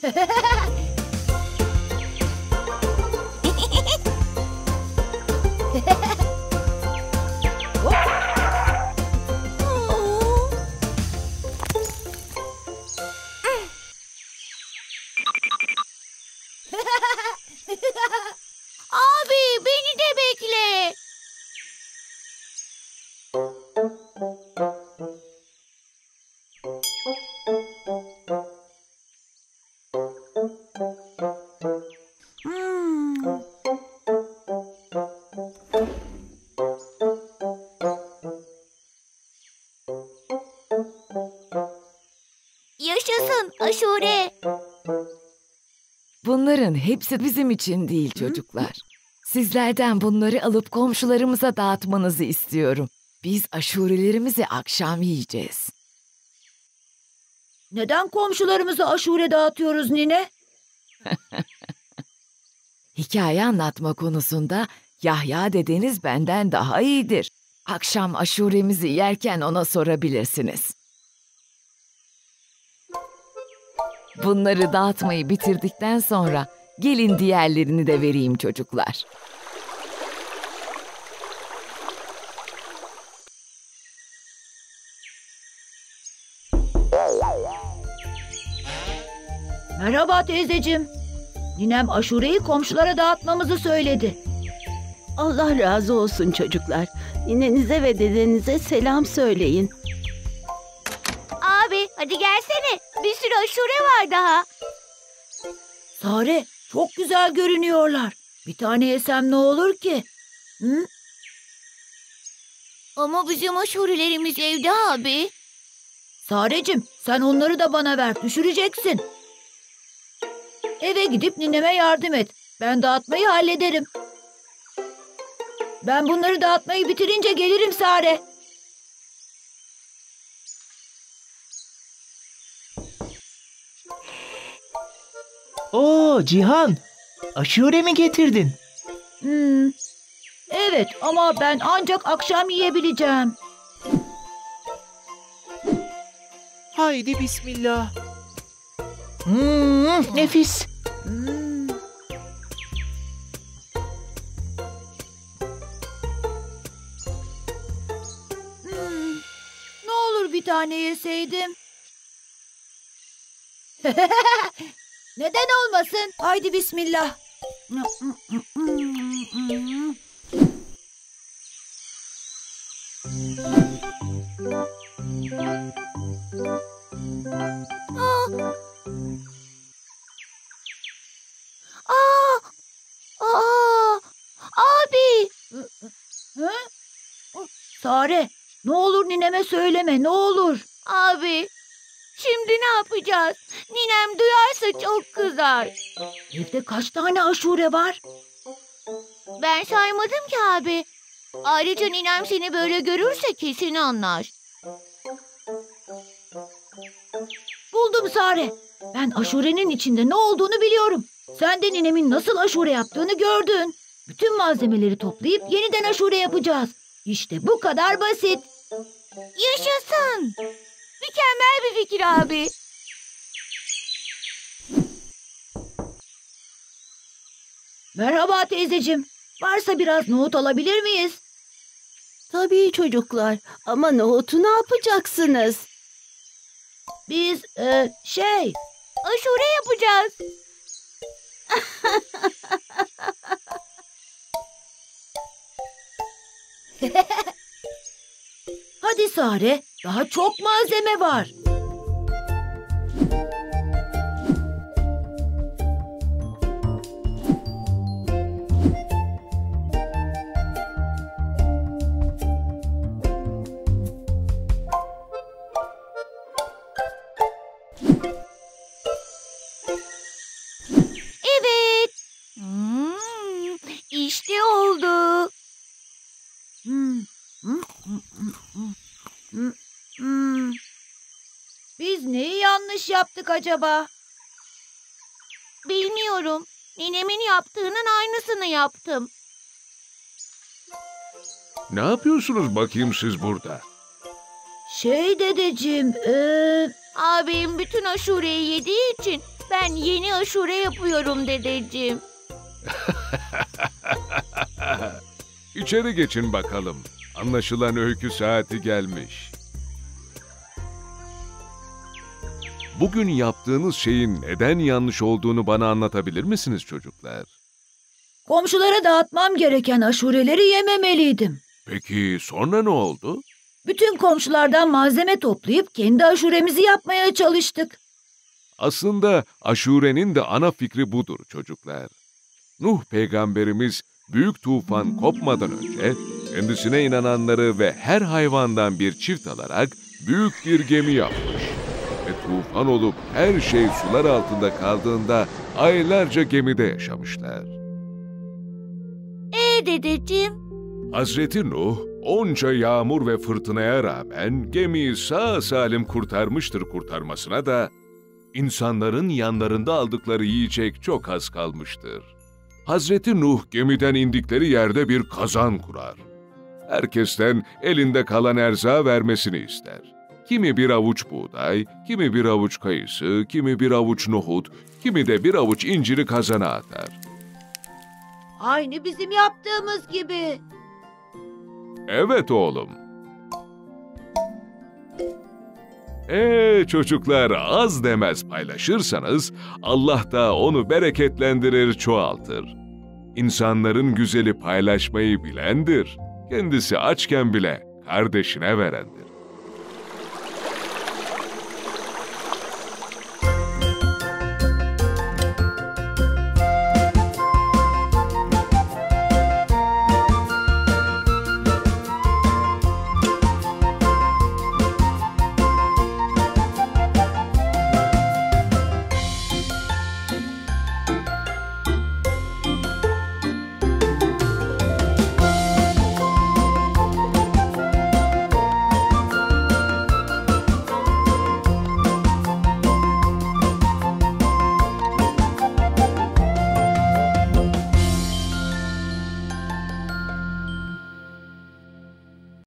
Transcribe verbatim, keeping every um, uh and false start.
Abi beni de bekle. Hmm. Yaşasın aşure. Bunların hepsi bizim için değil çocuklar. Sizlerden bunları alıp komşularımıza dağıtmanızı istiyorum. Biz aşurelerimizi akşam yiyeceğiz. Neden komşularımıza aşure dağıtıyoruz nine? Hikaye anlatma konusunda Yahya dedeniz benden daha iyidir. Akşam aşuremizi yerken ona sorabilirsiniz. Bunları dağıtmayı bitirdikten sonra gelin diğerlerini de vereyim çocuklar. Merhaba teyzeciğim. Ninem aşureyi komşulara dağıtmamızı söyledi. Allah razı olsun çocuklar. Ninenize ve dedenize selam söyleyin. Abi hadi gelsene. Bir sürü aşure var daha. Sare, çok güzel görünüyorlar. Bir tane yesem ne olur ki? Hı? Ama bizim aşurelerimiz evde abi. Sarecim, sen onları da bana ver, düşüreceksin. Eve gidip nineme yardım et. Ben dağıtmayı hallederim. Ben bunları dağıtmayı bitirince gelirim Sare. Oo Cihan, aşure mi getirdin? Hmm. Evet ama ben ancak akşam yiyebileceğim. Haydi bismillah. Hmm, nefis. Hmm. Hmm. Ne olur bir tane yeseydim. Neden olmasın? Haydi bismillah. Aa! Aa! Abi! Hı? Sare, ne olur nineme söyleme, ne olur. Abi! Şimdi ne yapacağız? Ninem duyarsa çok kızar. Evde kaç tane aşure var? Ben saymadım ki abi. Ayrıca ninem seni böyle görürse kesin anlar. Buldum Sare. Ben aşurenin içinde ne olduğunu biliyorum. Sen de ninemin nasıl aşure yaptığını gördün. Bütün malzemeleri toplayıp yeniden aşure yapacağız. İşte bu kadar basit. Yaşasın! Mükemmel bir fikir abi. Merhaba teyzeciğim. Varsa biraz nohut alabilir miyiz? Tabii çocuklar ama nohutu ne yapacaksınız? Biz e, şey... Aşure yapacağız. Hadi Sare, daha çok malzeme var. Evet. Hmm, işte oldu. Hmm. Hmm, hmm, hmm, hmm, hmm, hmm. Biz neyi yanlış yaptık acaba? Bilmiyorum. Ninemin yaptığının aynısını yaptım. Ne yapıyorsunuz bakayım siz burada? Şey dedeciğim, ee... Abim bütün aşureyi yediği için Ben yeni aşure yapıyorum dedeciğim. İçeri geçin bakalım. Anlaşılan öykü saati gelmiş. Bugün yaptığınız şeyin neden yanlış olduğunu bana anlatabilir misiniz çocuklar? Komşulara dağıtmam gereken aşureleri yememeliydim. Peki sonra ne oldu? Bütün komşulardan malzeme toplayıp kendi aşuremizi yapmaya çalıştık. Aslında aşurenin de ana fikri budur çocuklar. Nuh peygamberimiz büyük tufan kopmadan önce kendisine inananları ve her hayvandan bir çift alarak büyük bir gemi yapmış. Ve tufan olup her şey sular altında kaldığında aylarca gemide yaşamışlar. Ee dedeciğim? Hazreti Nuh onca yağmur ve fırtınaya rağmen gemiyi sağ salim kurtarmıştır kurtarmasına da insanların yanlarında aldıkları yiyecek çok az kalmıştır. Hazreti Nuh gemiden indikleri yerde bir kazan kurar. Herkesten elinde kalan erzağı vermesini ister. Kimi bir avuç buğday, kimi bir avuç kayısı, kimi bir avuç nohut, kimi de bir avuç inciri kazana atar. Aynı bizim yaptığımız gibi. Evet oğlum. Ee çocuklar, az demez paylaşırsanız Allah da onu bereketlendirir, çoğaltır. İnsanların güzeli paylaşmayı bilendir. Kendisi açken bile kardeşine verendir.